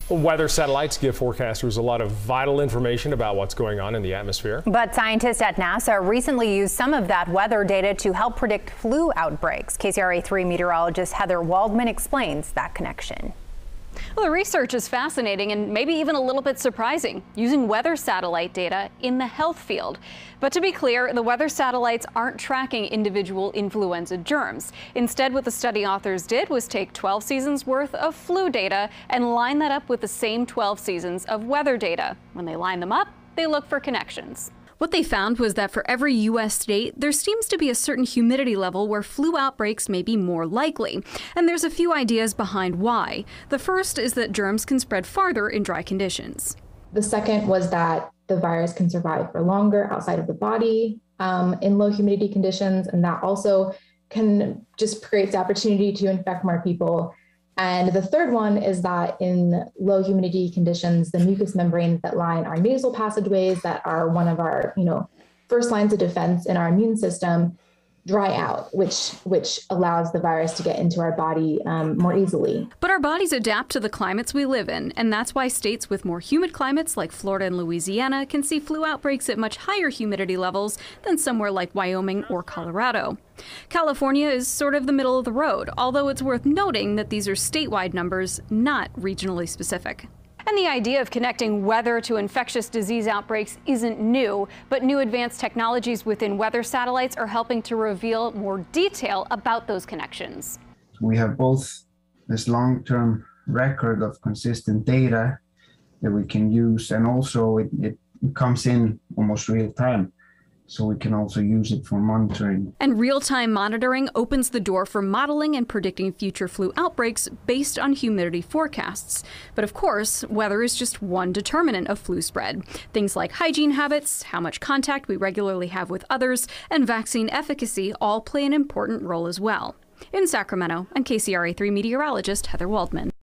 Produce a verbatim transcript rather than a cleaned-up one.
Weather satellites give forecasters a lot of vital information about what's going on in the atmosphere. But scientists at NASA recently used some of that weather data to help predict flu outbreaks. K C R A three meteorologist Heather Waldman explains that connection. Well, the research is fascinating and maybe even a little bit surprising, using weather satellite data in the health field. But to be clear, the weather satellites aren't tracking individual influenza germs. Instead, what the study authors did was take twelve seasons worth of flu data and line that up with the same twelve seasons of weather data. When they line them up, they look for connections. What they found was that for every U S state, there seems to be a certain humidity level where flu outbreaks may be more likely. And there's a few ideas behind why. The first is that germs can spread farther in dry conditions. The second was that the virus can survive for longer outside of the body um, in low humidity conditions. And that also can just create the opportunity to infect more people. And the third one is that in low humidity conditions, the mucous membranes that line our nasal passageways that are one of our, you know, first lines of defense in our immune system dry out, which which allows the virus to get into our body um, more easily. But our bodies adapt to the climates we live in, and that's why states with more humid climates like Florida and Louisiana can see flu outbreaks at much higher humidity levels than somewhere like Wyoming or Colorado. California is sort of the middle of the road, although it's worth noting that these are statewide numbers, not regionally specific. And the idea of connecting weather to infectious disease outbreaks isn't new, but new advanced technologies within weather satellites are helping to reveal more detail about those connections. We have both this long-term record of consistent data that we can use, and also it, it comes in almost real time. So we can also use it for monitoring. And real-time monitoring opens the door for modeling and predicting future flu outbreaks based on humidity forecasts. But of course, weather is just one determinant of flu spread. Things like hygiene habits, how much contact we regularly have with others, and vaccine efficacy all play an important role as well. In Sacramento, I'm K C R A three meteorologist Heather Waldman.